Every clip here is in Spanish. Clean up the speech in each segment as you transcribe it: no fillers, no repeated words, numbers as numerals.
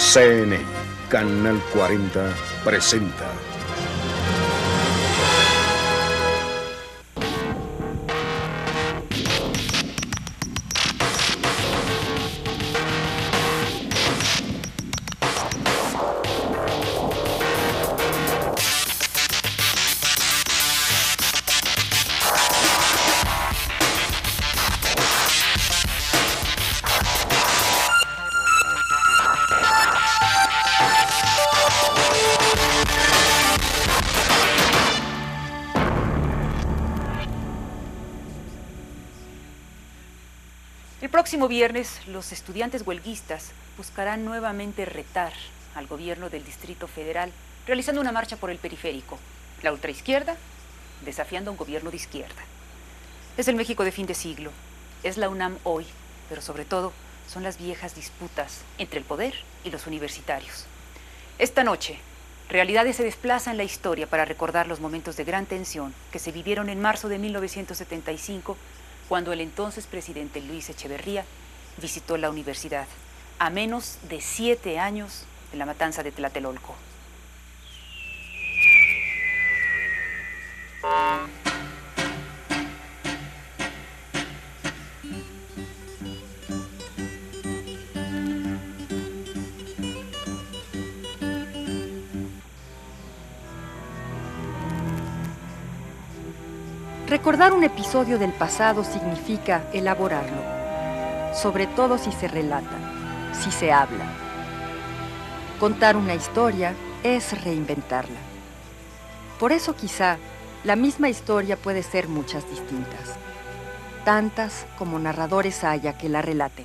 CN, Canal 40, presenta. El próximo viernes, los estudiantes huelguistas buscarán nuevamente retar al gobierno del Distrito Federal, realizando una marcha por el periférico. La ultraizquierda desafiando a un gobierno de izquierda. Es el México de fin de siglo, es la UNAM hoy, pero sobre todo son las viejas disputas entre el poder y los universitarios. Esta noche, Realidades se desplaza en la historia para recordar los momentos de gran tensión que se vivieron en marzo de 1975, cuando el entonces presidente Luis Echeverría visitó la universidad, a menos de 7 años de la matanza de Tlatelolco. Recordar un episodio del pasado significa elaborarlo, sobre todo si se relata, si se habla. Contar una historia es reinventarla. Por eso quizá la misma historia puede ser muchas distintas, tantas como narradores haya que la relaten.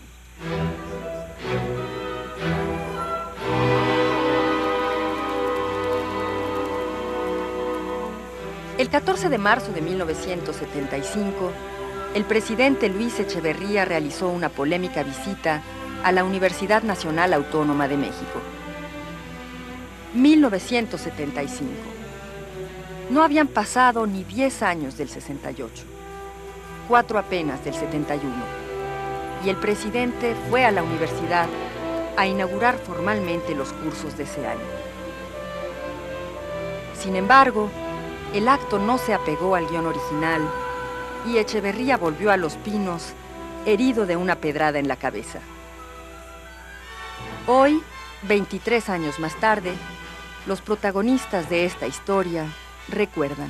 El 14 de marzo de 1975, el presidente Luis Echeverría realizó una polémica visita a la Universidad Nacional Autónoma de México. 1975. No habían pasado ni 10 años del 68, 4 apenas del 71, y el presidente fue a la universidad a inaugurar formalmente los cursos de ese año. Sin embargo, el acto no se apegó al guión original y Echeverría volvió a Los Pinos herido de una pedrada en la cabeza. Hoy, 23 años más tarde, los protagonistas de esta historia recuerdan.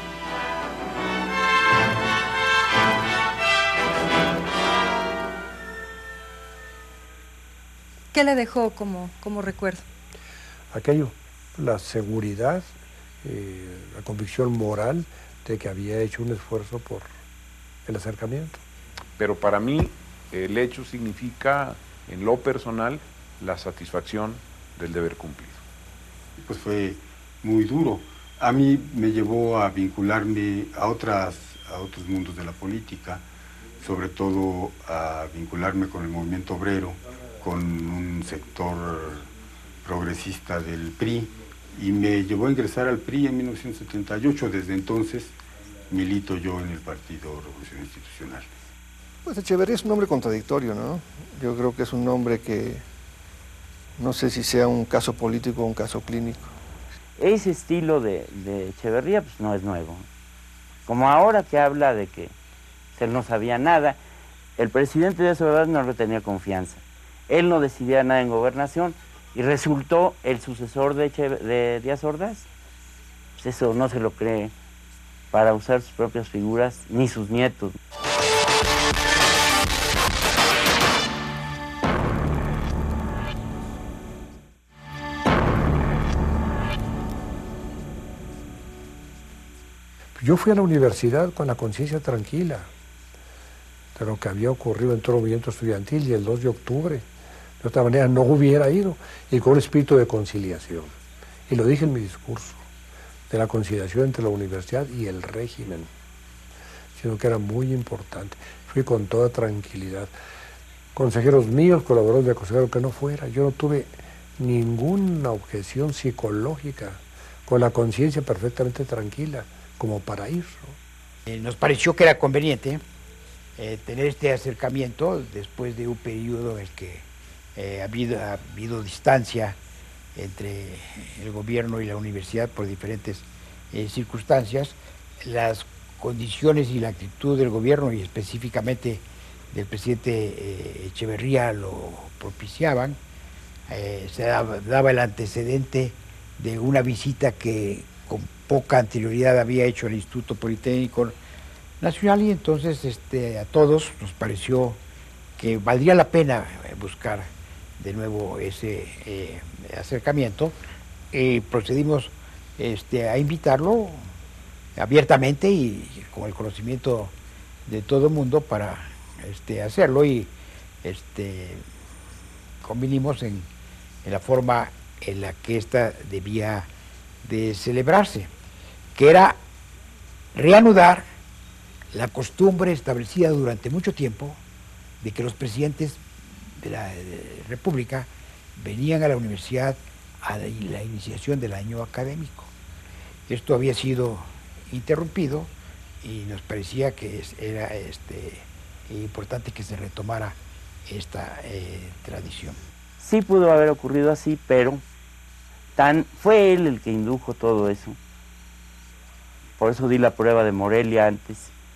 ¿Qué le dejó como recuerdo? Aquello, la seguridad, la convicción moral de que había hecho un esfuerzo por el acercamiento. Pero para mí el hecho significa, en lo personal, la satisfacción del deber cumplido. Pues fue muy duro. A mí me llevó a vincularme a otros mundos de la política, sobre todo a vincularme con el movimiento obrero, con un sector progresista del PRI, y me llevó a ingresar al PRI en 1978. Desde entonces milito yo en el Partido Revolución Institucional. Pues Echeverría es un nombre contradictorio, ¿no? Yo creo que es un nombre que no sé si sea un caso político o un caso clínico. Ese estilo de Echeverría pues no es nuevo. Como ahora que habla de que él no sabía nada, el presidente Díaz Ordaz no le tenía confianza. Él no decidía nada en gobernación y resultó el sucesor de Díaz Ordaz. Pues eso no se lo cree para usar sus propias figuras ni sus nietos. Yo fui a la universidad con la conciencia tranquila de lo que había ocurrido en todo el movimiento estudiantil y el 2 de octubre. De otra manera no hubiera ido, y con un espíritu de conciliación. Y lo dije en mi discurso, de la conciliación entre la universidad y el régimen, sino que era muy importante. Fui con toda tranquilidad. Consejeros míos, colaboradores me aconsejaron que no fuera. Yo no tuve ninguna objeción psicológica, con la conciencia perfectamente tranquila, como para ir, ¿no? Nos pareció que era conveniente tener este acercamiento después de un periodo en el que ha habido distancia entre el gobierno y la universidad por diferentes circunstancias. Las condiciones y la actitud del gobierno y específicamente del presidente Echeverría lo propiciaban. Se daba el antecedente de una visita que con poca anterioridad había hecho el Instituto Politécnico Nacional, y entonces a todos nos pareció que valdría la pena buscar de nuevo ese acercamiento, y procedimos a invitarlo abiertamente y con el conocimiento de todo el mundo para hacerlo, y convinimos en la forma en la que esta debía de celebrarse, que era reanudar la costumbre establecida durante mucho tiempo de que los presidentes de la República venían a la universidad a la iniciación del año académico. Esto había sido interrumpido y nos parecía que era importante que se retomara esta tradición. Sí pudo haber ocurrido así, pero fue él el que indujo todo eso. Por eso di la prueba de Morelia antes.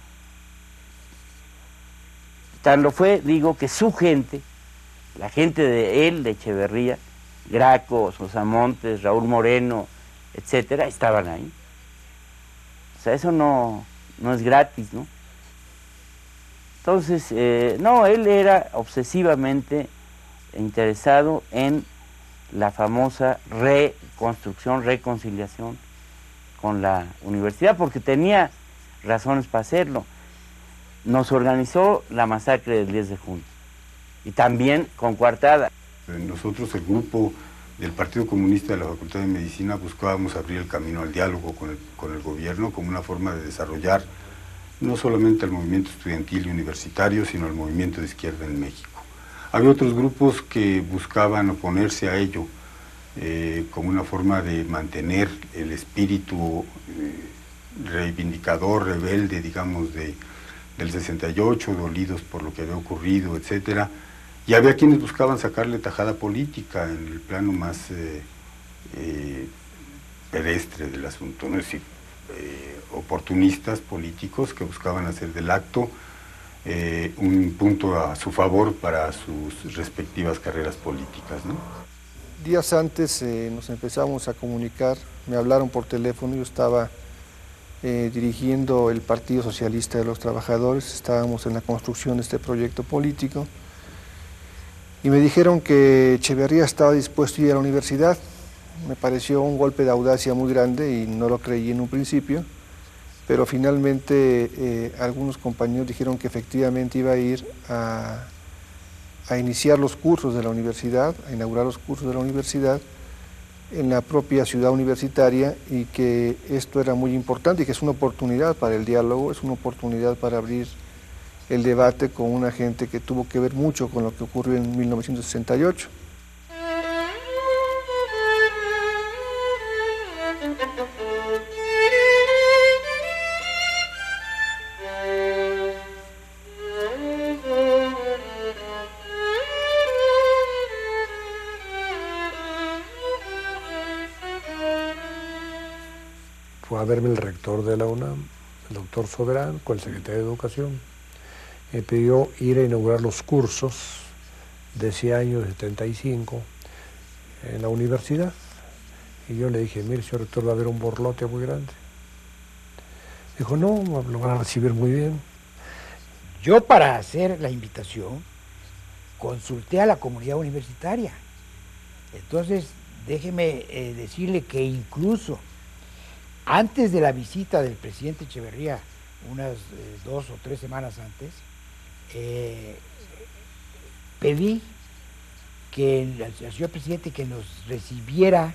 Tan lo fue, digo, que su gente, la gente de él, de Echeverría, Graco, Sosamontes, Raúl Moreno, etcétera, estaban ahí. O sea, eso no es gratis, ¿no? Entonces, no, él era obsesivamente interesado en la famosa reconstrucción, reconciliación con la universidad, porque tenía razones para hacerlo. Nos organizó la masacre del 10 de junio, y también con coartada. Nosotros, el grupo del Partido Comunista de la Facultad de Medicina, buscábamos abrir el camino al diálogo con el gobierno como una forma de desarrollar no solamente el movimiento estudiantil y universitario, sino el movimiento de izquierda en México. Había otros grupos que buscaban oponerse a ello como una forma de mantener el espíritu reivindicador, rebelde, digamos, del 68, dolidos por lo que había ocurrido, etcétera. Y había quienes buscaban sacarle tajada política en el plano más pedestre del asunto, ¿no? Es decir, oportunistas políticos que buscaban hacer del acto un punto a su favor para sus respectivas carreras políticas, ¿no? Días antes nos empezamos a comunicar, me hablaron por teléfono, yo estaba dirigiendo el Partido Socialista de los Trabajadores, estábamos en la construcción de este proyecto político, y me dijeron que Echeverría estaba dispuesto a ir a la universidad. Me pareció un golpe de audacia muy grande y no lo creí en un principio, pero finalmente algunos compañeros dijeron que efectivamente iba a ir a iniciar los cursos de la universidad, a inaugurar los cursos de la universidad en la propia ciudad universitaria, y que esto era muy importante y que es una oportunidad para el diálogo, es una oportunidad para abrir el debate con una gente que tuvo que ver mucho con lo que ocurrió en 1968. Fue a verme el rector de la UNAM, el doctor Soberán, con el secretario de Educación. Me pidió ir a inaugurar los cursos de ese año, de 75, en la universidad. Y yo le dije, mire, señor rector, va a haber un borlote muy grande. Dijo, no, lo van a recibir muy bien. Yo, para hacer la invitación, consulté a la comunidad universitaria. Entonces, déjeme decirle que incluso antes de la visita del presidente Echeverría, unas 2 o 3 semanas antes, pedí que al señor presidente que nos recibiera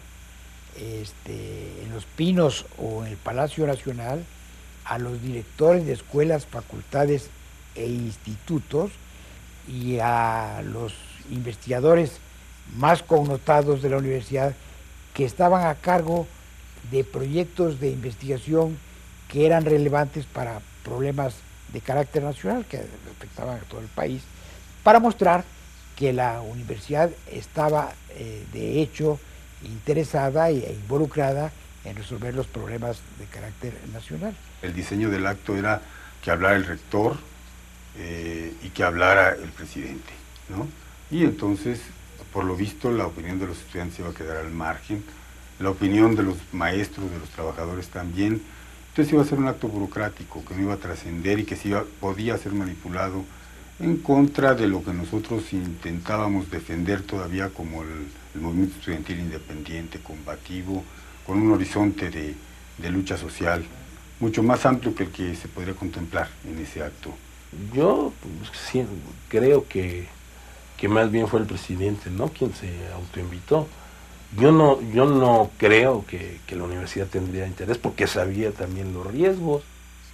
en Los Pinos o en el Palacio Nacional a los directores de escuelas, facultades e institutos, y a los investigadores más connotados de la universidad que estaban a cargo de proyectos de investigación que eran relevantes para problemas de carácter nacional que afectaban a todo el país, para mostrar que la universidad estaba de hecho interesada e involucrada en resolver los problemas de carácter nacional. El diseño del acto era que hablara el rector y que hablara el presidente, ¿no? Y entonces, por lo visto, la opinión de los estudiantes iba a quedar al margen, la opinión de los maestros, de los trabajadores también. Entonces iba a ser un acto burocrático que no iba a trascender y que podía ser manipulado en contra de lo que nosotros intentábamos defender todavía como el movimiento estudiantil independiente, combativo, con un horizonte de lucha social mucho más amplio que el que se podría contemplar en ese acto. Yo pues, sí, creo que más bien fue el presidente, ¿no?, quien se autoinvitó. Yo no creo que la universidad tendría interés, porque sabía también los riesgos.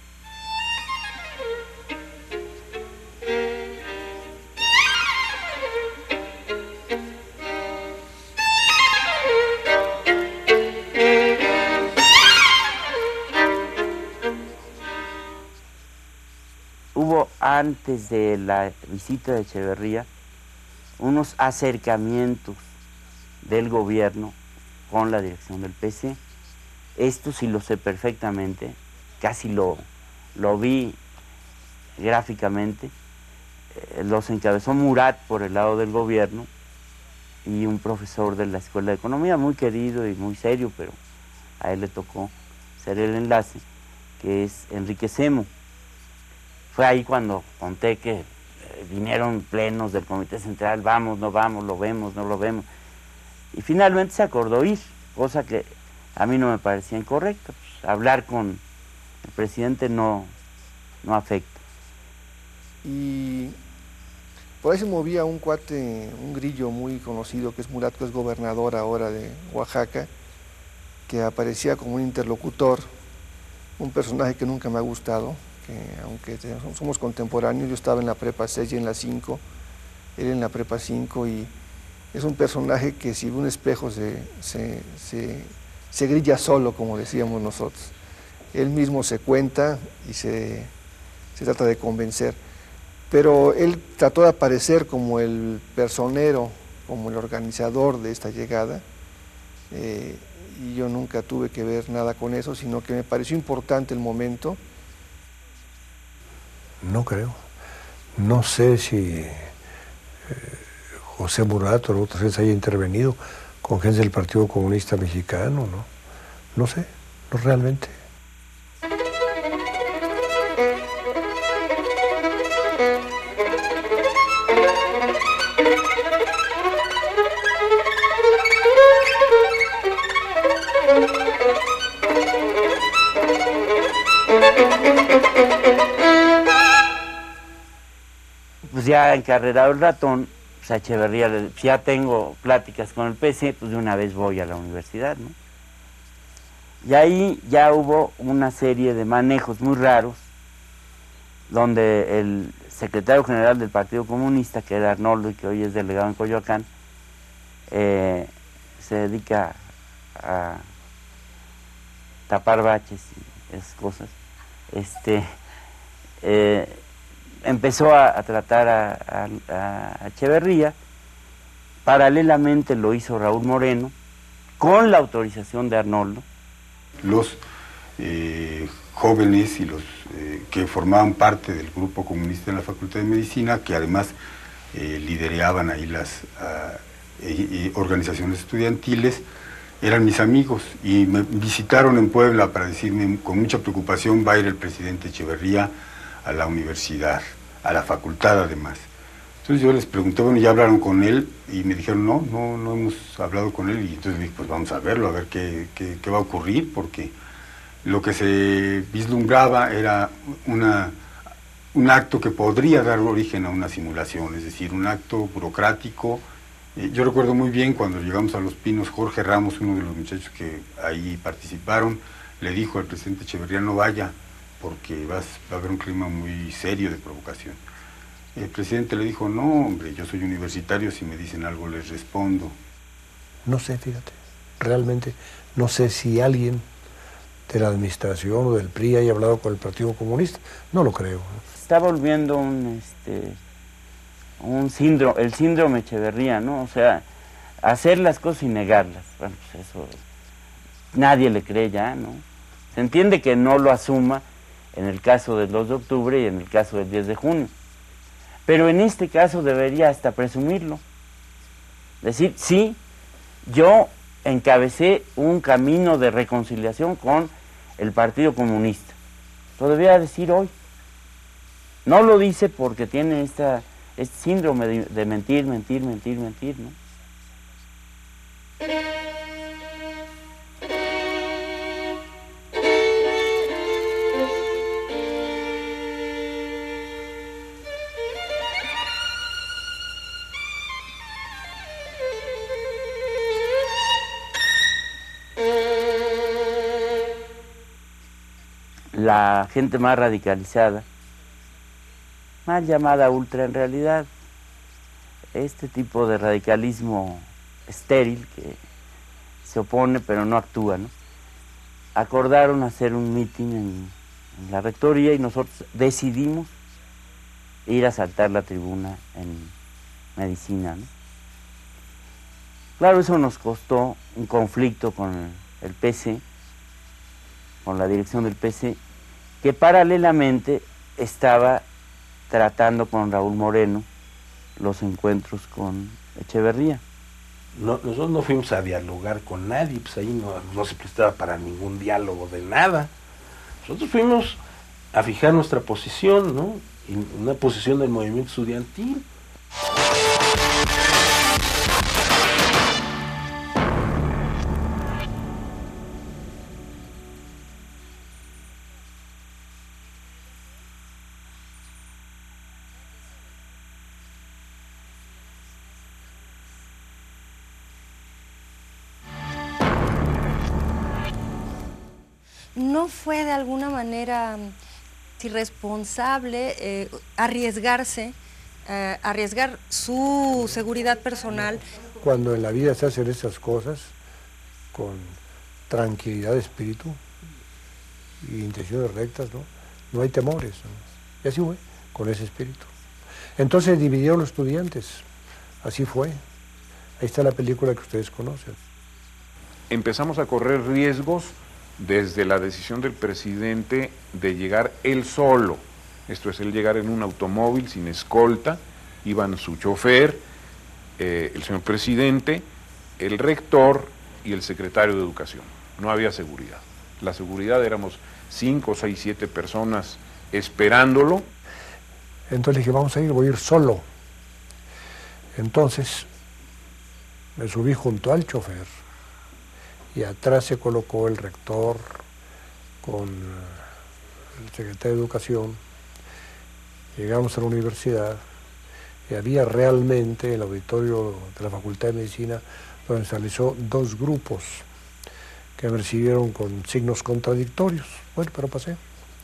Hubo, antes de la visita de Echeverría, unos acercamientos del gobierno con la dirección del PC. Esto sí lo sé perfectamente, casi lo vi gráficamente. Los encabezó Murat por el lado del gobierno y un profesor de la Escuela de Economía, muy querido y muy serio, pero a él le tocó ser el enlace, que es Enrique Semo. Fue ahí cuando conté que vinieron plenos del Comité Central, vamos, no vamos, lo vemos, no lo vemos. Y finalmente se acordó ir, cosa que a mí no me parecía incorrecta. Pues, hablar con el presidente no afecta. Y por ahí se movía un cuate, un grillo muy conocido, que es Murat, que es gobernador ahora de Oaxaca, que aparecía como un interlocutor, un personaje que nunca me ha gustado, que aunque somos contemporáneos, yo estaba en la prepa 6 y en la 5, él en la prepa 5, y es un personaje que si ve un espejo se grilla solo, como decíamos nosotros. Él mismo se cuenta y se trata de convencer. Pero él trató de aparecer como el personero, como el organizador de esta llegada, y yo nunca tuve que ver nada con eso, sino que me pareció importante el momento. No creo. No sé si José Murat o otras veces haya intervenido con gente del Partido Comunista Mexicano, ¿no? No sé, no realmente. Pues ya encarrerado el ratón, pues a Echeverría, pues ya tengo pláticas con el PC, pues de una vez voy a la universidad, ¿no? Y ahí ya hubo una serie de manejos muy raros, donde el secretario general del Partido Comunista, que era Arnoldo y que hoy es delegado en Coyoacán, se dedica a tapar baches y esas cosas. Empezó a tratar a Echeverría. Paralelamente lo hizo Raúl Moreno, con la autorización de Arnoldo. Los jóvenes y los que formaban parte del grupo comunista en la Facultad de Medicina, que además lideraban ahí las organizaciones estudiantiles, eran mis amigos y me visitaron en Puebla para decirme con mucha preocupación: va a ir el presidente Echeverría a la universidad, a la facultad además. Entonces yo les pregunté, bueno, ¿ya hablaron con él? Y me dijeron, no hemos hablado con él. Y entonces dije, pues vamos a verlo, a ver qué va a ocurrir, porque lo que se vislumbraba era un acto que podría dar origen a una simulación, es decir, un acto burocrático. Yo recuerdo muy bien cuando llegamos a Los Pinos, Jorge Ramos, uno de los muchachos que ahí participaron, le dijo al presidente Echeverría: no vaya, porque va a haber un clima muy serio de provocación. El presidente le dijo: no, hombre, yo soy universitario, si me dicen algo les respondo. No sé, fíjate, realmente no sé si alguien de la administración o del PRI haya hablado con el Partido Comunista, no lo creo. Está volviendo un síndrome, el síndrome Echeverría, ¿no? O sea, hacer las cosas y negarlas. Bueno, pues eso nadie le cree ya, ¿no? Se entiende que no lo asuma en el caso del 2 de octubre y en el caso del 10 de junio. Pero en este caso debería hasta presumirlo. Decir, sí, yo encabecé un camino de reconciliación con el Partido Comunista. Lo debería decir hoy. No lo dice porque tiene este síndrome de mentir, ¿no? La gente más radicalizada, mal llamada ultra en realidad, este tipo de radicalismo estéril que se opone pero no actúa, ¿no? Acordaron hacer un mitin en la rectoría y nosotros decidimos ir a saltar la tribuna en medicina, ¿no? Claro, eso nos costó un conflicto con el PC, con la dirección del PC, que paralelamente estaba tratando con Raúl Moreno los encuentros con Echeverría. No, nosotros no fuimos a dialogar con nadie, pues ahí no se prestaba para ningún diálogo de nada. Nosotros fuimos a fijar nuestra posición, ¿no? Y una posición del movimiento estudiantil. ¿No fue de alguna manera irresponsable arriesgar su seguridad personal? Cuando en la vida se hacen esas cosas con tranquilidad de espíritu y intenciones rectas, no hay temores, ¿no? Y así fue, con ese espíritu. Entonces dividieron los estudiantes, así fue. Ahí está la película que ustedes conocen. Empezamos a correr riesgos desde la decisión del presidente de llegar él solo, esto es, él llegar en un automóvil sin escolta, iban su chofer, el señor presidente, el rector y el secretario de Educación. No había seguridad. La seguridad éramos 5, 6, 7 personas esperándolo. Entonces dije, vamos a ir, voy a ir solo. Entonces me subí junto al chofer y atrás se colocó el rector con el secretario de Educación. Llegamos a la universidad y había realmente el auditorio de la Facultad de Medicina donde se realizó 2 grupos que me recibieron con signos contradictorios. Bueno, pero pasé.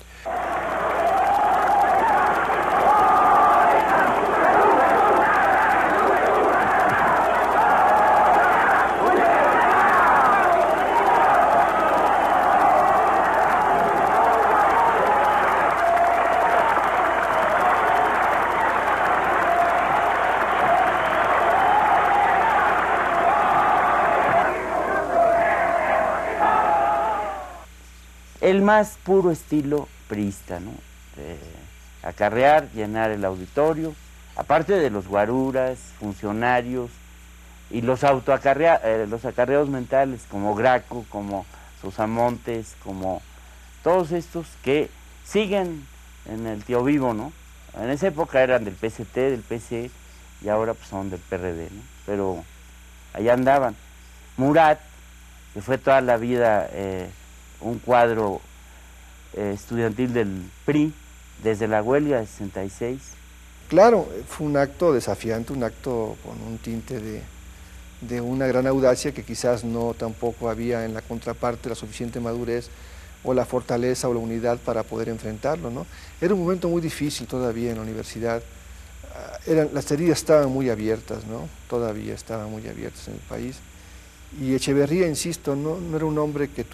El más puro estilo priista, ¿no? Acarrear, llenar el auditorio, aparte de los guaruras, funcionarios y los acarreados mentales como Graco, como Sosamontes, como todos estos que siguen en el Tío Vivo, ¿no? En esa época eran del PCT, del PC y ahora pues son del PRD, ¿no? Pero allá andaban. Murat, que fue toda la vida un cuadro estudiantil del PRI, desde la huelga de 66. Claro, fue un acto desafiante, un acto con un tinte de una gran audacia que quizás no tampoco había en la contraparte la suficiente madurez o la fortaleza o la unidad para poder enfrentarlo, ¿no? Era un momento muy difícil todavía en la universidad. Las heridas estaban muy abiertas, ¿no? Todavía estaban muy abiertas en el país. Y Echeverría, insisto, no era un hombre que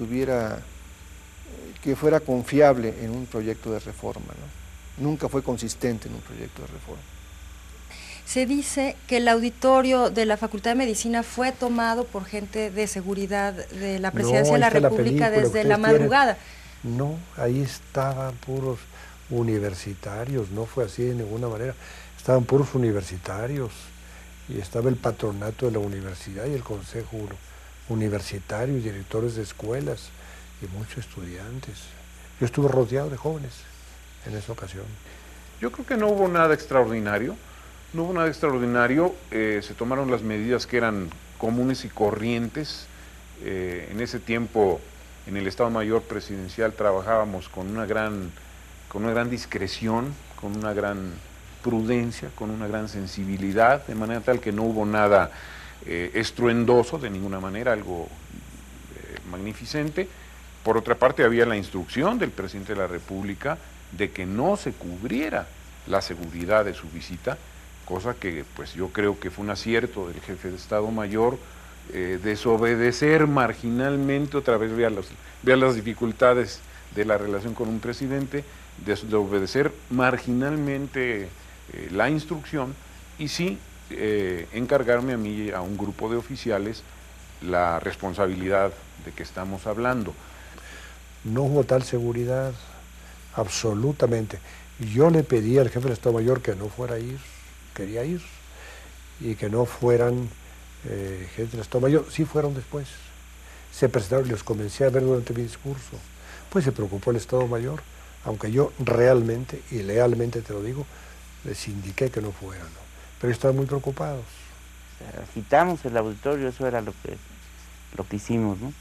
fuera confiable en un proyecto de reforma, ¿no? Nunca fue consistente en un proyecto de reforma. Se dice que el auditorio de la Facultad de Medicina fue tomado por gente de seguridad de la Presidencia de la República desde la madrugada. No, ahí estaban puros universitarios, no fue así de ninguna manera. Estaban puros universitarios y estaba el patronato de la universidad y el consejo universitario y directores de escuelas y muchos estudiantes. Yo estuve rodeado de jóvenes en esa ocasión. Yo creo que no hubo nada extraordinario. No hubo nada extraordinario, se tomaron las medidas que eran comunes y corrientes. En ese tiempo, en el Estado Mayor Presidencial, trabajábamos con una gran discreción, con una gran prudencia, con una gran sensibilidad, de manera tal que no hubo nada estruendoso de ninguna manera, algo magnificente. Por otra parte, había la instrucción del Presidente de la República de que no se cubriera la seguridad de su visita, cosa que pues yo creo que fue un acierto del jefe de Estado Mayor, desobedecer marginalmente, otra vez vea las dificultades de la relación con un presidente, desobedecer marginalmente la instrucción y sí encargarme a mí y a un grupo de oficiales la responsabilidad de que estamos hablando. No hubo tal seguridad, absolutamente. Yo le pedí al jefe del Estado Mayor que no fuera a ir, quería ir, y que no fueran gente del Estado Mayor. Sí fueron después. Se presentaron y los comencé a ver durante mi discurso. Pues se preocupó el Estado Mayor, aunque yo realmente y lealmente te lo digo, les indiqué que no fueran, ¿no? Pero estaban muy preocupados. Agitamos el auditorio, eso era lo que hicimos, ¿no?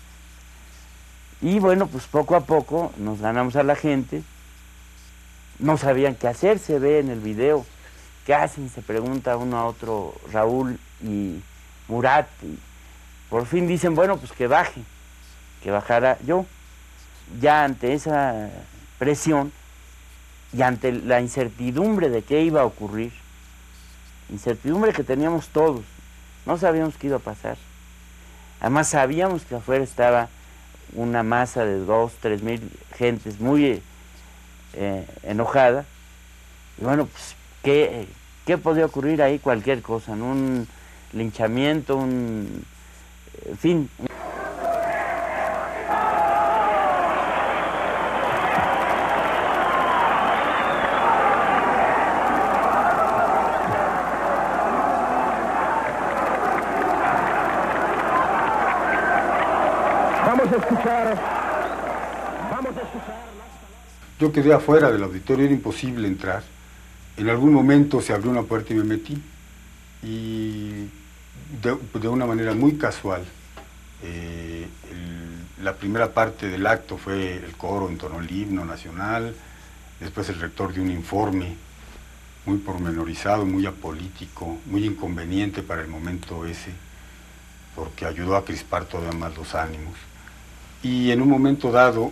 Y bueno, pues poco a poco nos ganamos a la gente, no sabían qué hacer, se ve en el video, ¿qué hacen? Se pregunta uno a otro, Raúl y Murat, y por fin dicen, bueno, pues que baje, que bajara yo. Ya ante esa presión y ante la incertidumbre de qué iba a ocurrir, incertidumbre que teníamos todos, no sabíamos qué iba a pasar. Además sabíamos que afuera estaba una masa de 2.000 a 3.000 gentes muy enojada, y bueno, pues ¿qué podía ocurrir ahí? Cualquier cosa, ¿no? Un linchamiento, en fin. Vamos a escuchar. Yo quedé afuera del auditorio, era imposible entrar. En algún momento se abrió una puerta y me metí. Y de una manera muy casual, la primera parte del acto fue el coro entonó el himno nacional, después el rector dio un informe muy pormenorizado, muy apolítico, muy inconveniente para el momento ese, porque ayudó a crispar todavía más los ánimos. Y en un momento dado,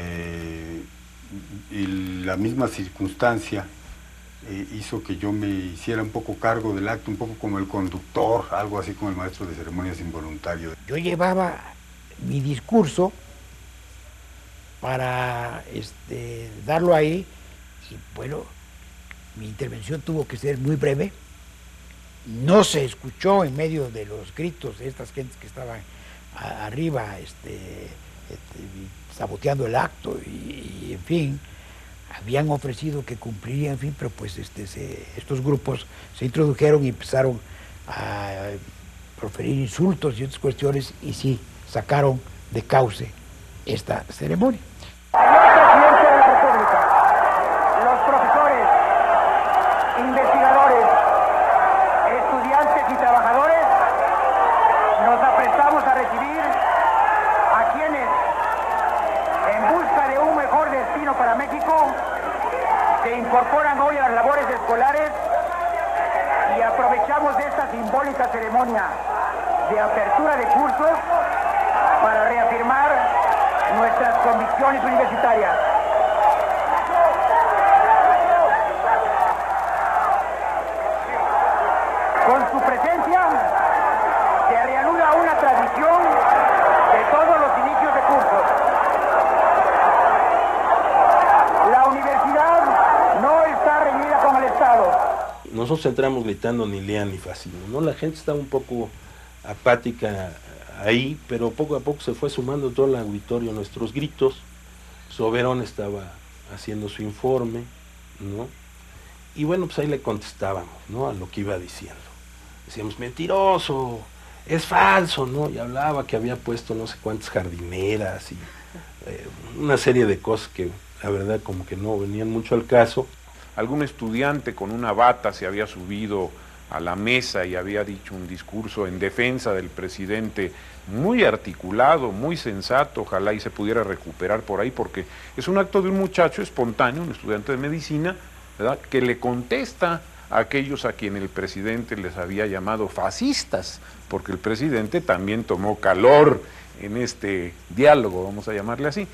y la misma circunstancia hizo que yo me hiciera un poco cargo del acto, un poco como el conductor, algo así como el maestro de ceremonias involuntario. Yo llevaba mi discurso para darlo ahí, y bueno, mi intervención tuvo que ser muy breve. No se escuchó en medio de los gritos de estas gentes que estaban arriba saboteando el acto y en fin, habían ofrecido que cumplirían, en fin, pero pues estos grupos se introdujeron y empezaron a proferir insultos y otras cuestiones y sí, sacaron de cauce esta ceremonia. Presidente de la República, los profesores, investigadores, estudiantes y trabajadores, nos aprestamos a recibir a quienes, en busca de un mejor destino para México, se incorporan hoy a las labores escolares y aprovechamos de esta simbólica ceremonia de apertura de cursos para reafirmar nuestras convicciones universitarias. Con su presencia se reanuda una tradición de todos los inicios de cursos. La universidad no está reñida con el Estado. No nosotros entramos gritando ni lean ni fascismo, ¿no? La gente estaba un poco apática ahí, pero poco a poco se fue sumando todo el auditorio a nuestros gritos. Soberón estaba haciendo su informe, ¿no? Y bueno, pues ahí le contestábamos, ¿no? A lo que iba diciendo. Decíamos, mentiroso, es falso, ¿no? Y hablaba que había puesto no sé cuántas jardineras y una serie de cosas que la verdad como que no venían mucho al caso. Algún estudiante con una bata se había subido a la mesa y había dicho un discurso en defensa del presidente muy articulado, muy sensato, ojalá y se pudiera recuperar por ahí, porque es un acto de un muchacho espontáneo, un estudiante de medicina, ¿verdad?, que le contesta a aquellos a quien el presidente les había llamado fascistas, porque el presidente también tomó calor en este diálogo, vamos a llamarle así.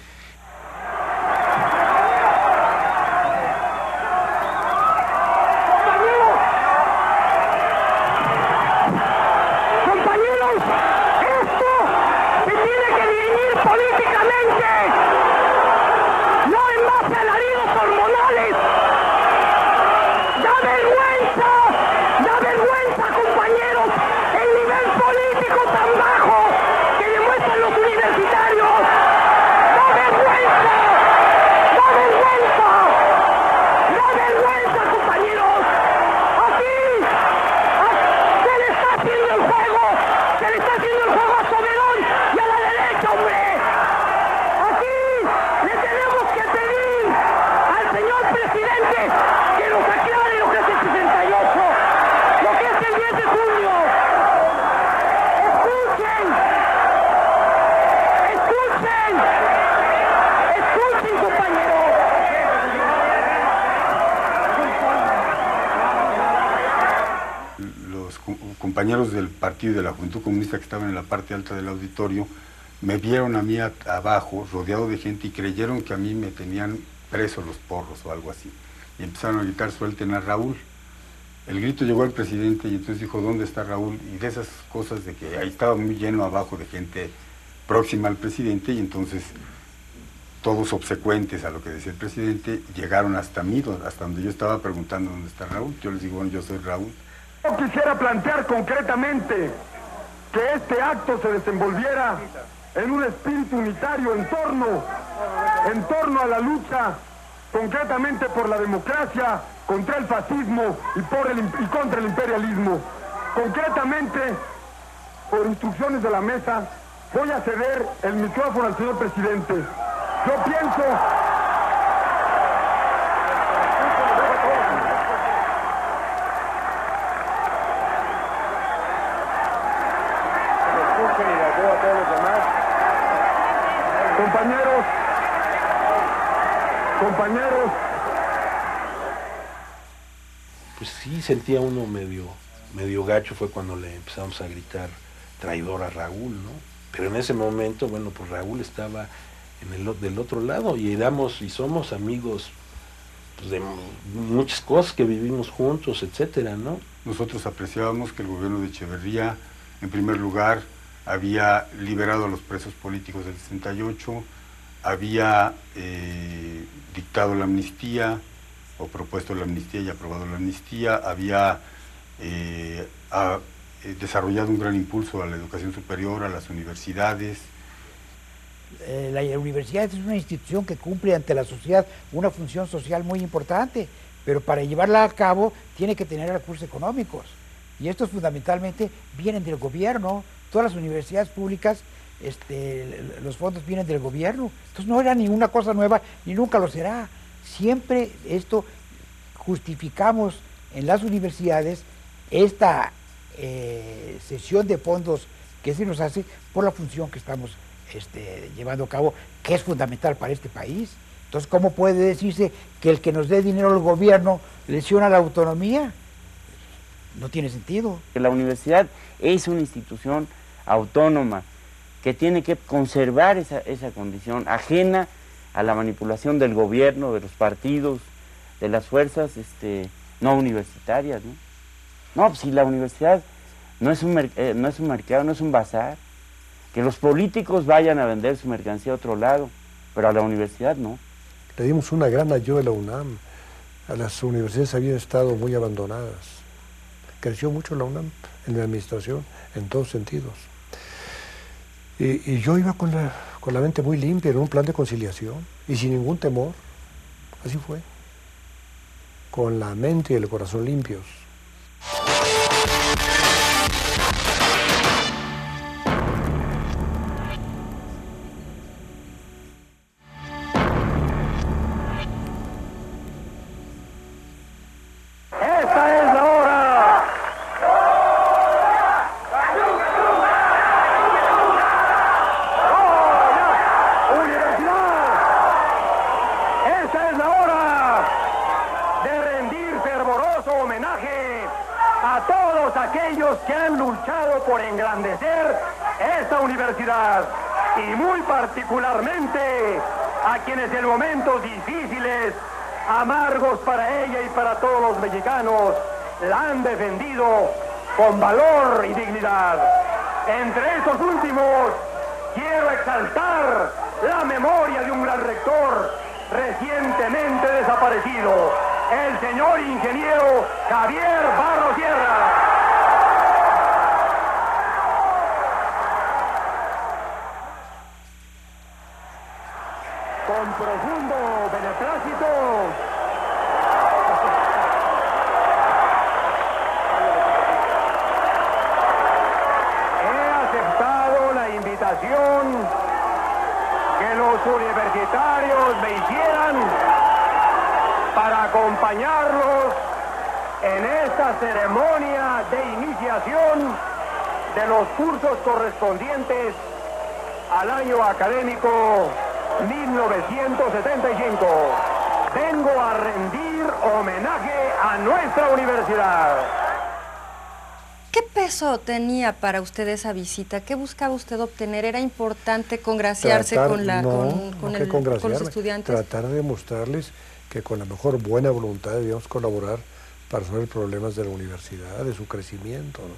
Compañeros del Partido y de la Juventud Comunista que estaban en la parte alta del auditorio me vieron a mí abajo, rodeado de gente, y creyeron que a mí me tenían preso los porros o algo así. Y empezaron a gritar, suelten a Raúl. El grito llegó al presidente y entonces dijo, ¿dónde está Raúl? Y de esas cosas de que ahí estaba muy lleno abajo de gente próxima al presidente, y entonces todos obsecuentes a lo que decía el presidente llegaron hasta mí, hasta donde yo estaba preguntando dónde está Raúl. Yo les digo, bueno, yo soy Raúl. Yo quisiera plantear concretamente que este acto se desenvolviera en un espíritu unitario en torno a la lucha concretamente por la democracia, contra el fascismo y contra el imperialismo. Concretamente, por instrucciones de la mesa, voy a ceder el micrófono al señor presidente. Yo pienso... Compañeros. Pues sí, sentía uno medio gacho, fue cuando le empezamos a gritar traidor a Raúl, ¿no? Pero en ese momento, bueno, pues Raúl estaba del otro lado y somos amigos, pues, de muchas cosas que vivimos juntos, etcétera, ¿no? Nosotros apreciábamos que el gobierno de Echeverría, en primer lugar, había liberado a los presos políticos del 68, había dictado la amnistía, o propuesto la amnistía y aprobado la amnistía, había desarrollado un gran impulso a la educación superior, a las universidades. La universidad es una institución que cumple ante la sociedad una función social muy importante, pero para llevarla a cabo tiene que tener recursos económicos, y estos fundamentalmente vienen del gobierno. Todas las universidades públicas, los fondos vienen del gobierno, entonces no era ninguna cosa nueva ni nunca lo será. Siempre esto justificamos en las universidades esta cesión de fondos que se nos hace por la función que estamos llevando a cabo, que es fundamental para este país. Entonces, ¿cómo puede decirse que el que nos dé dinero al gobierno lesiona la autonomía? No tiene sentido. La universidad es una institución autónoma que tiene que conservar esa condición ajena a la manipulación del gobierno, de los partidos, de las fuerzas no universitarias, ¿no? No, pues si la universidad no es un mercado, no es un bazar, que los políticos vayan a vender su mercancía a otro lado, pero a la universidad no. Le dimos una gran ayuda a la UNAM. A las universidades habían estado muy abandonadas. Creció mucho la UNAM en la administración, en todos sentidos. Y yo iba con la mente muy limpia, en un plan de conciliación, y sin ningún temor. Así fue. Con la mente y el corazón limpios. Y muy particularmente a quienes en momentos difíciles, amargos para ella y para todos los mexicanos, la han defendido con valor y dignidad. Entre estos últimos, quiero exaltar la memoria de un gran rector recientemente desaparecido, el señor ingeniero Javier Barros Sierra. Con profundo beneplácito, he aceptado la invitación que los universitarios me hicieran para acompañarlos en esta ceremonia de iniciación de los cursos correspondientes al año académico 1975. Vengo a rendir homenaje a nuestra universidad. ¿Qué peso tenía para usted esa visita? ¿Qué buscaba usted obtener? ¿Era importante congraciarse con los estudiantes? Tratar de demostrarles que con la mejor buena voluntad debíamos colaborar para resolver problemas de la universidad, de su crecimiento, ¿no?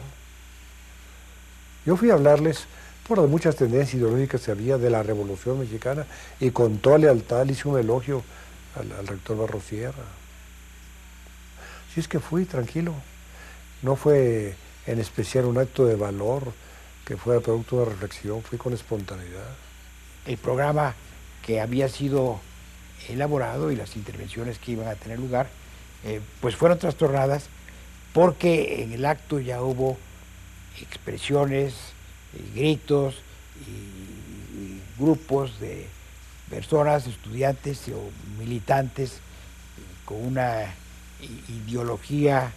Yo fui a hablarles por las muchas tendencias ideológicas que había de la Revolución Mexicana, y con toda lealtad le hice un elogio al rector Barros Sierra. Así es que fui tranquilo. No fue en especial un acto de valor que fuera producto de reflexión, fui con espontaneidad. El programa que había sido elaborado y las intervenciones que iban a tener lugar, pues fueron trastornadas porque en el acto ya hubo expresiones, gritos y grupos de personas, estudiantes o militantes con una ideología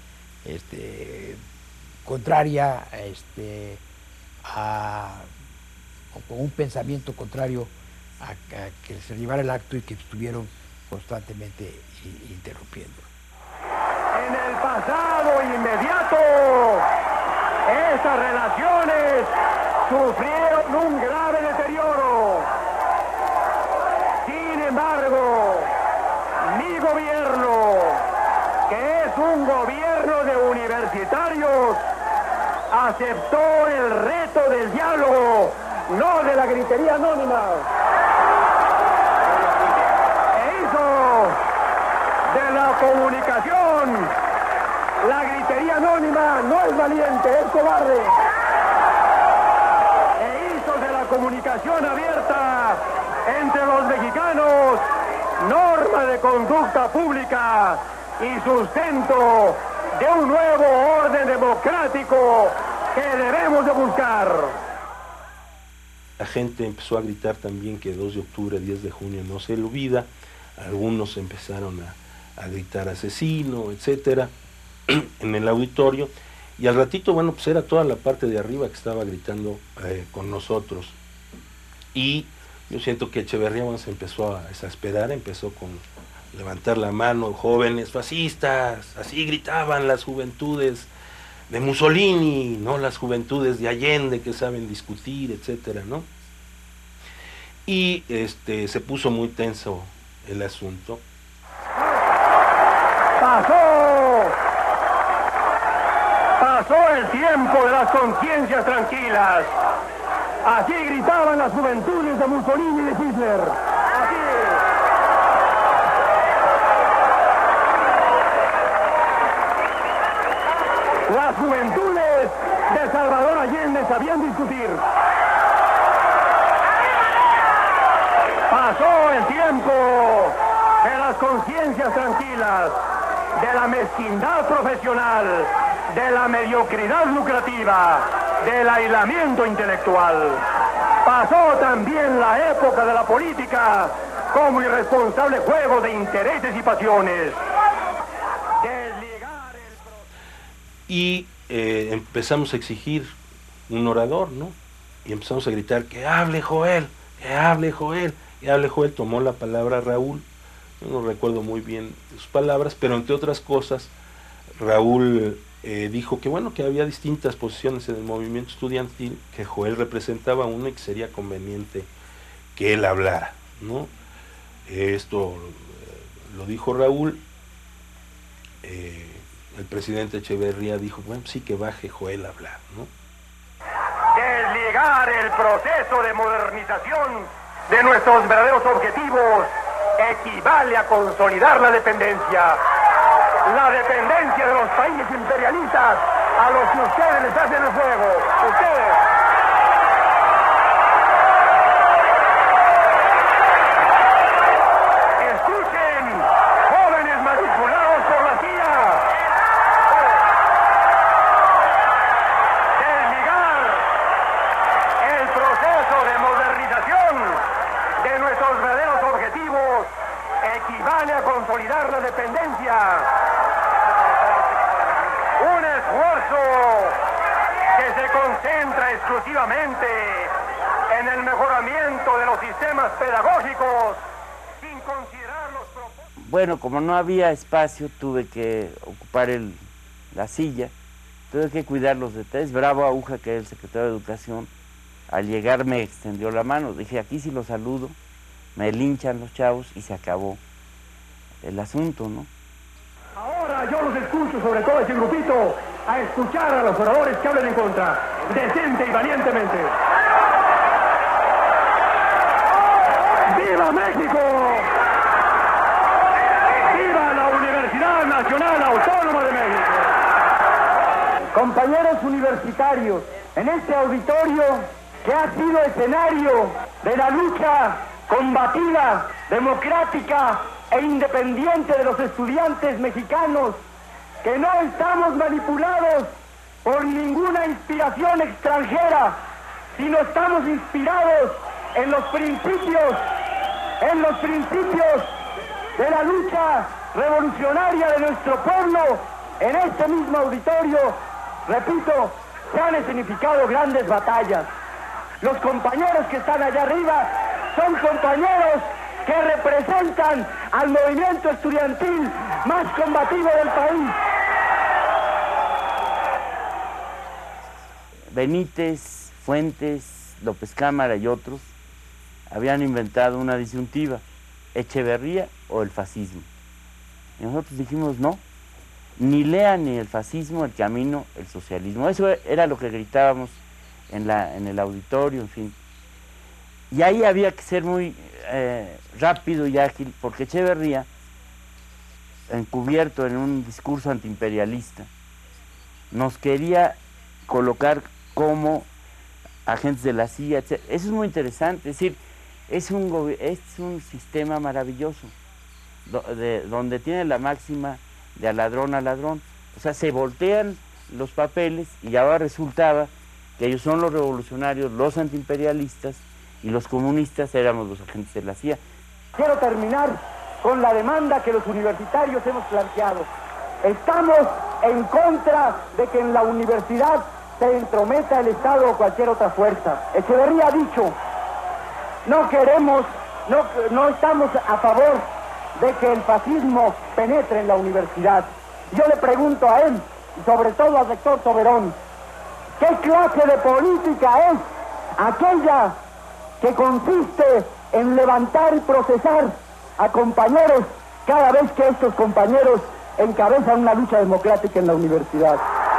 contraria o con un pensamiento contrario a que se llevara el acto, y que estuvieron constantemente interrumpiendo. En el pasado inmediato, estas relaciones sufrieron un grave deterioro. Sin embargo, mi gobierno, que es un gobierno de universitarios, aceptó el reto del diálogo, no de la gritería anónima. E hizo de la comunicación la gritería anónima. No es valiente, es cobarde. De la comunicación abierta entre los mexicanos norma de conducta pública y sustento de un nuevo orden democrático que debemos de buscar. La gente empezó a gritar también que 2 de octubre, 10 de junio no se le olvida. Algunos empezaron a gritar asesino, etcétera, en el auditorio. Y al ratito, bueno, pues era toda la parte de arriba que estaba gritando con nosotros. Y yo siento que Echeverría, bueno, se empezó a exasperar, empezó con levantar la mano: jóvenes fascistas, así gritaban las juventudes de Mussolini, no las juventudes de Allende que saben discutir, etcétera, ¿no? Y se puso muy tenso el asunto. Pasó el tiempo de las conciencias tranquilas. Así gritaban las juventudes de Mussolini y de Hitler. Así. las juventudes de Salvador Allende sabían discutir. Pasó el tiempo de las conciencias tranquilas, de la mezquindad profesional, de la mediocridad lucrativa, del aislamiento intelectual. Pasó también la época de la política como irresponsable juego de intereses y pasiones. Y empezamos a exigir un orador, ¿no? Y empezamos a gritar, que hable Joel, que hable Joel, que hable Joel. Tomó la palabra Raúl, yo no recuerdo muy bien sus palabras, pero entre otras cosas, Raúl dijo que bueno, que había distintas posiciones en el movimiento estudiantil, que Joel representaba una y que sería conveniente que él hablara, ¿no? Esto lo dijo Raúl. El presidente Echeverría dijo, bueno, sí, que baje Joel a hablar, ¿no? Desligar el proceso de modernización de nuestros verdaderos objetivos equivale a consolidar la dependencia de los países imperialistas a los que ustedes les hacen el juego. Ustedes. Escuchen, jóvenes manipulados por la CIA. Desligar el proceso de modernización de nuestros verdaderos objetivos equivale a consolidar la dependencia. Un esfuerzo que se concentra exclusivamente en el mejoramiento de los sistemas pedagógicos sin considerar los propósitos. Bueno, como no había espacio, tuve que ocupar la silla, tuve que cuidar los detalles. Bravo Aguja, que era el secretario de Educación, al llegar me extendió la mano. Dije, aquí sí lo saludo, me linchan los chavos y se acabó el asunto, ¿no? Ahora yo los escucho, sobre todo ese grupito, a escuchar a los oradores que hablen en contra, decente y valientemente. ¡Viva México! ¡Viva la Universidad Nacional Autónoma de México! Compañeros universitarios, en este auditorio que ha sido escenario de la lucha combativa, democrática e independiente de los estudiantes mexicanos, que no estamos manipulados por ninguna inspiración extranjera, sino estamos inspirados en los principios de la lucha revolucionaria de nuestro pueblo. En este mismo auditorio, repito, se han escenificado grandes batallas. Los compañeros que están allá arriba son compañeros que representan al movimiento estudiantil más combativo del país. Benítez, Fuentes, López Cámara y otros habían inventado una disyuntiva, Echeverría o el fascismo. Y nosotros dijimos no, ni Lea ni el fascismo, el camino, el socialismo. Eso era lo que gritábamos en el auditorio, en fin. Y ahí había que ser muy rápido y ágil, porque Echeverría, encubierto en un discurso antiimperialista, nos quería colocar como agentes de la CIA, etc. Eso es muy interesante, es decir, es un sistema maravilloso, donde tiene la máxima de a ladrón a ladrón. O sea, se voltean los papeles y ahora resultaba que ellos son los revolucionarios, los antiimperialistas, y los comunistas éramos los agentes de la CIA. Quiero terminar con la demanda que los universitarios hemos planteado. Estamos en contra de que en la universidad se entrometa el Estado o cualquier otra fuerza. Echeverría ha dicho, no estamos a favor de que el fascismo penetre en la universidad. Yo le pregunto a él, y sobre todo al rector Soberón, ¿qué clase de política es aquella que consiste en levantar y procesar a compañeros cada vez que estos compañeros encabezan una lucha democrática en la universidad?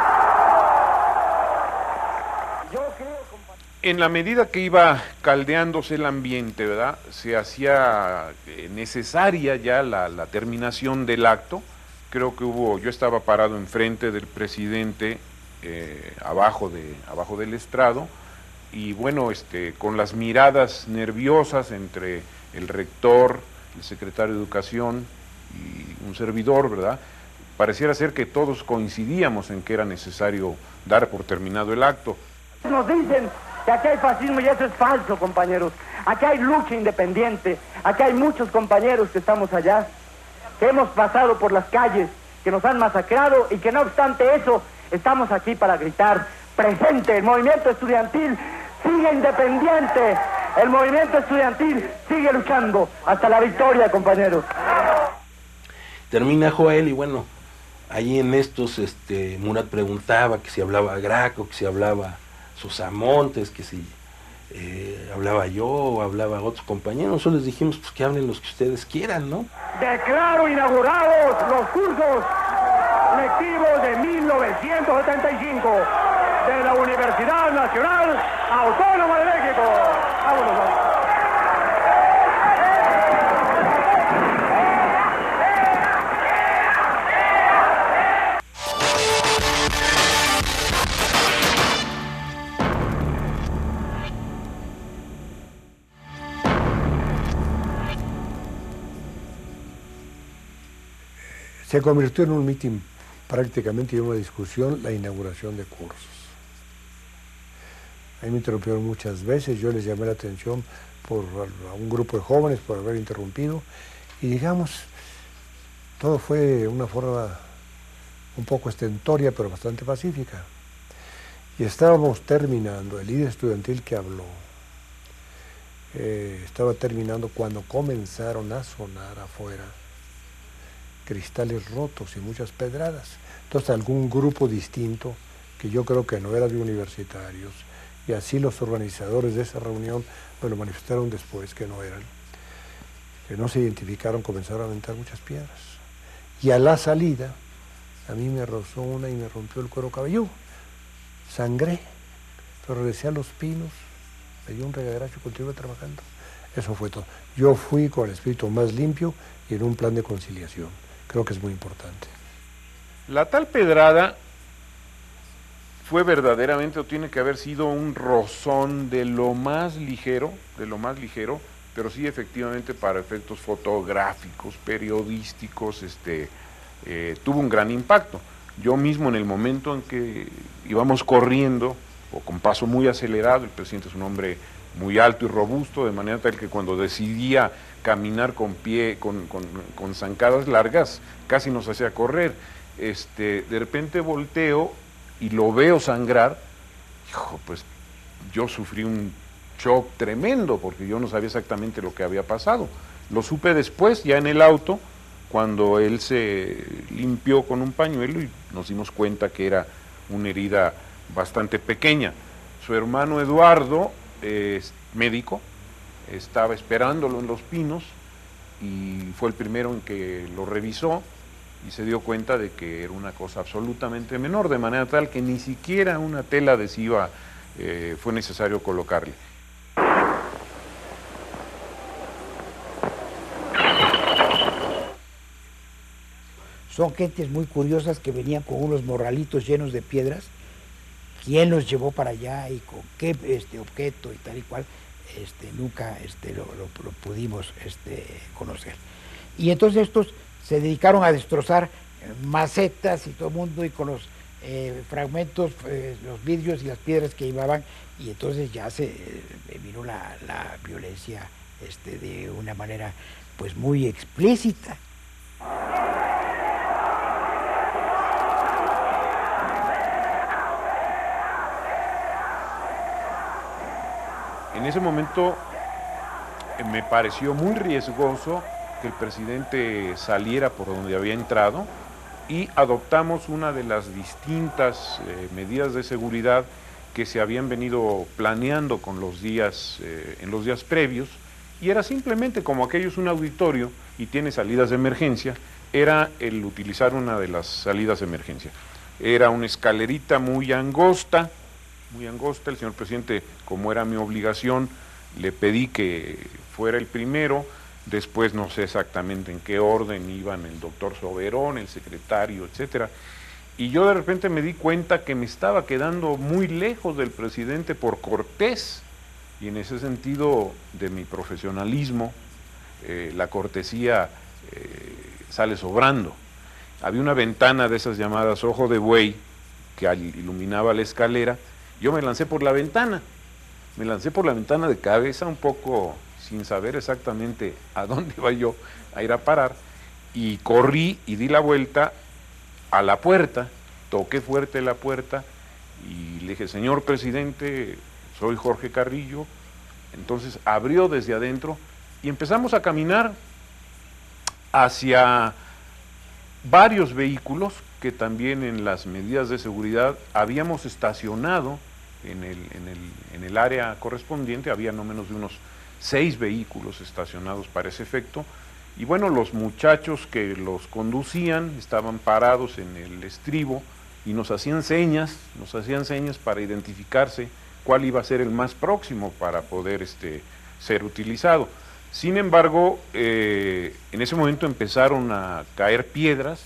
En la medida que iba caldeándose el ambiente, ¿verdad?, se hacía necesaria ya la terminación del acto, creo que yo estaba parado enfrente del presidente, abajo del estrado, y bueno, con las miradas nerviosas entre el rector, el secretario de Educación y un servidor, ¿verdad? Pareciera ser que todos coincidíamos en que era necesario dar por terminado el acto. Nos dicen que aquí hay fascismo y eso es falso, compañeros. Aquí hay lucha independiente, aquí hay muchos compañeros que estamos allá, que hemos pasado por las calles, que nos han masacrado y que no obstante eso, estamos aquí para gritar, presente, el movimiento estudiantil sigue independiente, el movimiento estudiantil sigue luchando hasta la victoria, compañeros. Termina Joel y bueno, ahí en estos Murat preguntaba que si hablaba Graco, que si hablaba Sosamontes, que si hablaba yo o hablaba otros compañeros. Nosotros les dijimos pues que hablen los que ustedes quieran, ¿no? Declaro inaugurados los cursos lectivos de 1975 de la Universidad Nacional Autónoma de México. Vámonos. Se convirtió en un mitin prácticamente y en una discusión la inauguración de cursos. A mí me interrumpieron muchas veces, yo les llamé la atención a un grupo de jóvenes por haber interrumpido y digamos, todo fue una forma un poco estentoria pero bastante pacífica. Y estábamos terminando, el líder estudiantil que habló, estaba terminando cuando comenzaron a sonar afuera cristales rotos y muchas pedradas. Entonces algún grupo distinto, que yo creo que no era de universitarios, y así los organizadores de esa reunión me lo manifestaron después que no eran, que no se identificaron, comenzaron a aventar muchas piedras. Y a la salida, a mí me rozó una y me rompió el cuero cabelludo. Sangré, pero regresé a Los Pinos, me dio un regaderacho y continué trabajando. Eso fue todo. Yo fui con el espíritu más limpio y en un plan de conciliación. Creo que es muy importante. La tal pedrada fue verdaderamente, o tiene que haber sido un rozón de lo más ligero, pero sí efectivamente para efectos fotográficos, periodísticos, tuvo un gran impacto. Yo mismo en el momento en que íbamos corriendo, o con paso muy acelerado, el presidente es un hombre muy alto y robusto, de manera tal que cuando decidía caminar con zancadas largas, casi nos hacía correr. De repente volteo y lo veo sangrar. Hijo, pues yo sufrí un shock tremendo porque yo no sabía exactamente lo que había pasado. Lo supe después, ya en el auto, cuando él se limpió con un pañuelo y nos dimos cuenta que era una herida bastante pequeña. Su hermano Eduardo, médico, estaba esperándolo en Los Pinos y fue el primero en que lo revisó y se dio cuenta de que era una cosa absolutamente menor, de manera tal que ni siquiera una tela adhesiva fue necesario colocarle. Son gentes muy curiosas que venían con unos morralitos llenos de piedras. ¿Quién los llevó para allá y con qué objeto y tal y cual? Nunca lo pudimos conocer. Y entonces estos se dedicaron a destrozar macetas y todo el mundo, y con los fragmentos, los vidrios y las piedras que llevaban, y entonces ya se vino la violencia de una manera pues muy explícita. En ese momento me pareció muy riesgoso que el presidente saliera por donde había entrado y adoptamos una de las distintas medidas de seguridad que se habían venido planeando con en los días previos, y era simplemente como aquello es un auditorio y tiene salidas de emergencia, era el utilizar una de las salidas de emergencia. Era una escalerita muy angosta, el señor presidente, como era mi obligación, le pedí que fuera el primero, después no sé exactamente en qué orden iban el doctor Soberón, el secretario, etcétera. Y yo de repente me di cuenta que me estaba quedando muy lejos del presidente por cortés, y en ese sentido de mi profesionalismo, la cortesía sale sobrando. Había una ventana de esas llamadas ojo de buey que iluminaba la escalera. Yo me lancé por la ventana, de cabeza, un poco sin saber exactamente a dónde iba yo a ir a parar, y corrí y di la vuelta a la puerta, toqué fuerte la puerta y le dije: señor presidente, soy Jorge Carrillo. Entonces abrió desde adentro y empezamos a caminar hacia varios vehículos que también, en las medidas de seguridad, habíamos estacionado en el área correspondiente. Había no menos de unos 6 vehículos estacionados para ese efecto. Y bueno, los muchachos que los conducían estaban parados en el estribo y nos hacían señas para identificarse cuál iba a ser el más próximo para poder ser utilizado. Sin embargo, en ese momento empezaron a caer piedras.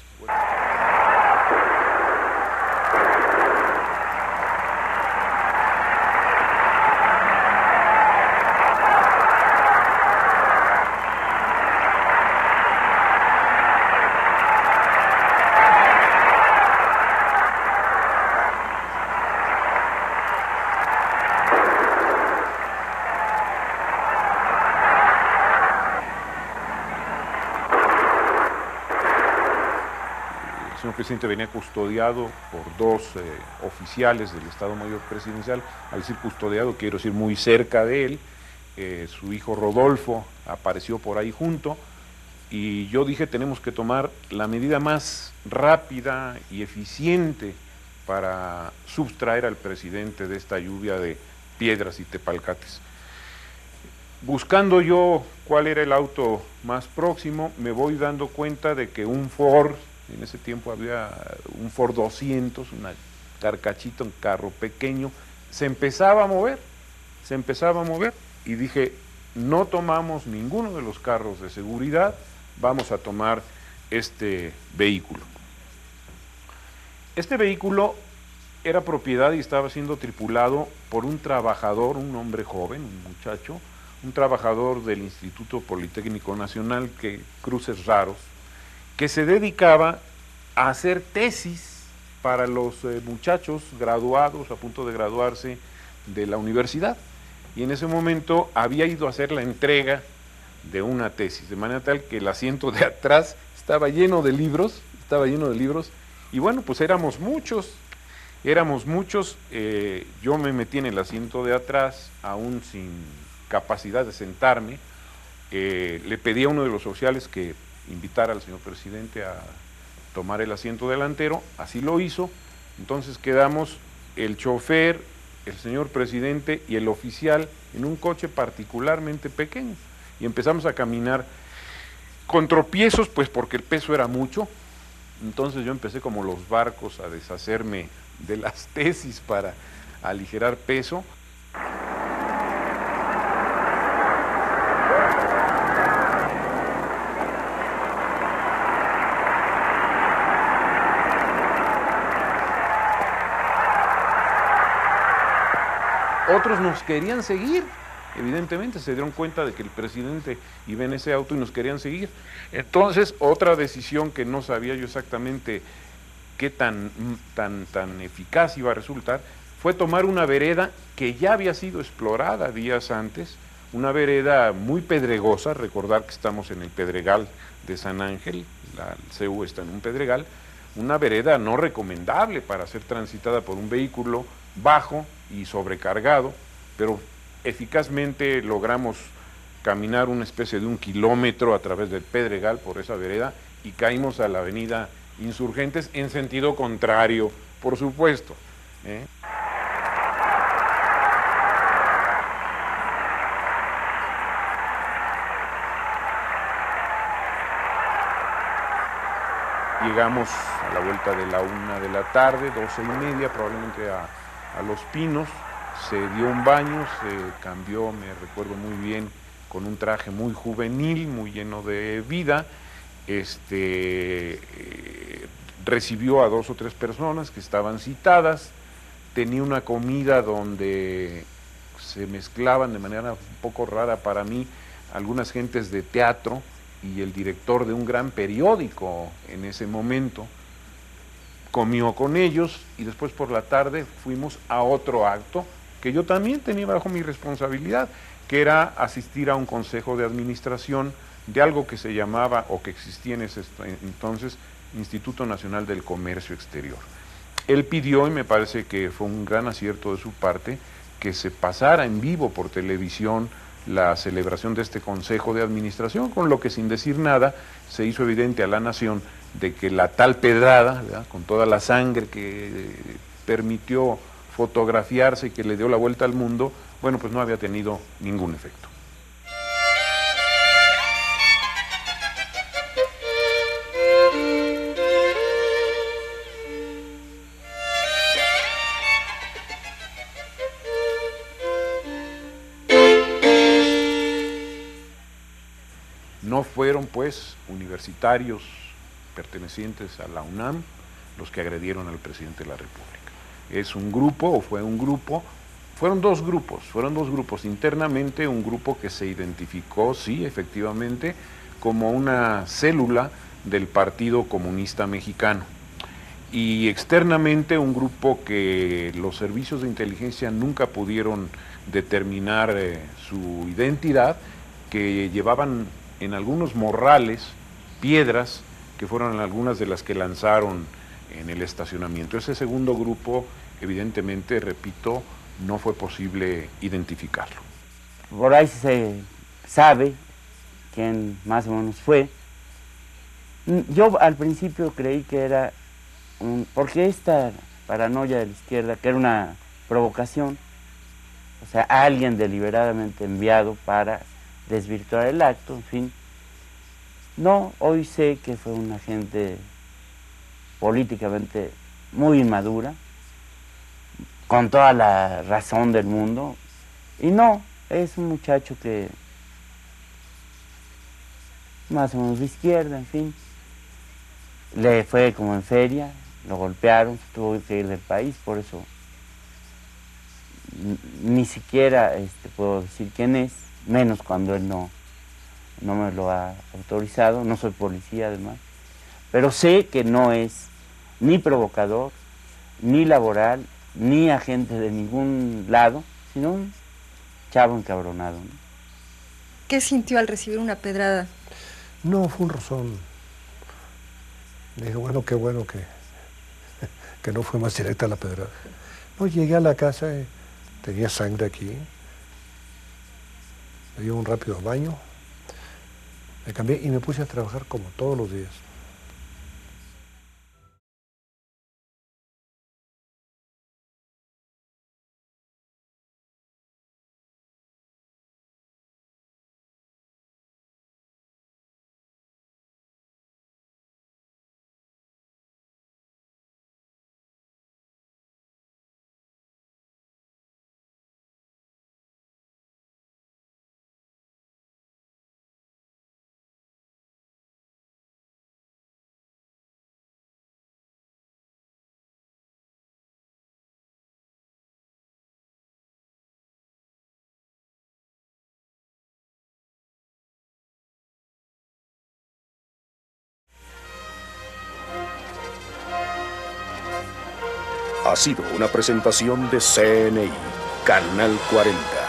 El señor presidente venía custodiado por 2 oficiales del Estado Mayor Presidencial. Al decir custodiado, quiero decir muy cerca de él. Su hijo Rodolfo apareció por ahí junto, y yo dije: tenemos que tomar la medida más rápida y eficiente para sustraer al presidente de esta lluvia de piedras y tepalcates. Buscando yo cuál era el auto más próximo, me voy dando cuenta de que un Ford, en ese tiempo había un Ford 200, una carcachita, un carro pequeño, se empezaba a mover, y dije: no tomamos ninguno de los carros de seguridad, vamos a tomar este vehículo. Este vehículo era propiedad y estaba siendo tripulado por un trabajador, un hombre joven, un muchacho, un trabajador del Instituto Politécnico Nacional, Cruces Raros, que se dedicaba a hacer tesis para los muchachos graduados, a punto de graduarse de la universidad. Y en ese momento había ido a hacer la entrega de una tesis, de manera tal que el asiento de atrás estaba lleno de libros, y bueno, pues éramos muchos, yo me metí en el asiento de atrás, aún sin capacidad de sentarme. Le pedí a uno de los oficiales que invitara al señor presidente a tomar el asiento delantero, así lo hizo. Entonces quedamos el chofer, el señor presidente y el oficial en un coche particularmente pequeño, y empezamos a caminar con tropiezos, pues porque el peso era mucho. Entonces yo empecé, como los barcos, a deshacerme de las tesis para aligerar peso. Otros nos querían seguir, evidentemente se dieron cuenta de que el presidente iba en ese auto y nos querían seguir. Entonces, otra decisión que no sabía yo exactamente qué tan eficaz iba a resultar, fue tomar una vereda que ya había sido explorada días antes, una vereda muy pedregosa. Recordar que estamos en el Pedregal de San Ángel, la CEU está en un pedregal, una vereda no recomendable para ser transitada por un vehículo bajo y sobrecargado, pero eficazmente logramos caminar una especie de 1 kilómetro a través del Pedregal por esa vereda y caímos a la avenida Insurgentes en sentido contrario, por supuesto. Llegamos a la vuelta de la 1 de la tarde, 12:30, probablemente a Los Pinos. Se dio un baño, se cambió, me recuerdo muy bien, con un traje muy juvenil, muy lleno de vida. Recibió a 2 o 3 personas que estaban citadas, tenía una comida donde se mezclaban de manera un poco rara para mí algunas gentes de teatro y el director de un gran periódico en ese momento. Comió con ellos y después por la tarde fuimos a otro acto que yo también tenía bajo mi responsabilidad, que era asistir a un consejo de administración de algo que se llamaba, o que existía en ese entonces, Instituto Nacional del Comercio Exterior. Él pidió, y me parece que fue un gran acierto de su parte, que se pasara en vivo por televisión la celebración de este Consejo de Administración, con lo que, sin decir nada, se hizo evidente a la nación de que la tal pedrada, ¿verdad?, con toda la sangre que permitió fotografiarse y que le dio la vuelta al mundo, bueno, pues no había tenido ningún efecto. No fueron, pues, universitarios pertenecientes a la UNAM los que agredieron al presidente de la República. Es un grupo, o fue un grupo, fueron dos grupos internamente, un grupo que se identificó, sí, efectivamente, como una célula del Partido Comunista Mexicano, y externamente un grupo que los servicios de inteligencia nunca pudieron determinar su identidad, que llevaban en algunos morrales piedras que fueron algunas de las que lanzaron en el estacionamiento. Ese segundo grupo, evidentemente, repito, no fue posible identificarlo. Por ahí se sabe quién más o menos fue. Yo al principio creí que era porque esta paranoia de la izquierda, que era una provocación, o sea, alguien deliberadamente enviado para desvirtuar el acto, en fin. No, hoy sé que fue una gente políticamente muy inmadura, con toda la razón del mundo, y no, es un muchacho que más o menos de izquierda, en fin. Le fue como en feria, lo golpearon, tuvo que ir del país, por eso ni siquiera puedo decir quién es, menos cuando él no me lo ha autorizado, no soy policía además, pero sé que no es ni provocador, ni laboral, ni agente de ningún lado, sino un chavo encabronado, ¿no? ¿Qué sintió al recibir una pedrada? No, fue un rozón. Dije, bueno, qué bueno que no fue más directa la pedrada. No, llegué a la casa, tenía sangre aquí, me dio un rápido baño, me cambié y me puse a trabajar como todos los días. Ha sido una presentación de CNI, Canal 40.